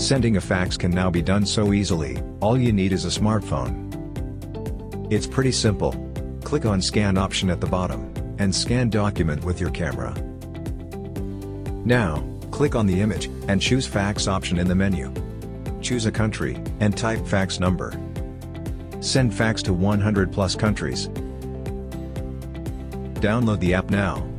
Sending a fax can now be done so easily, all you need is a smartphone. It's pretty simple. Click on Scan option at the bottom, and scan document with your camera. Now, click on the image, and choose Fax option in the menu. Choose a country, and type fax number. Send fax to 100+ countries. Download the app now.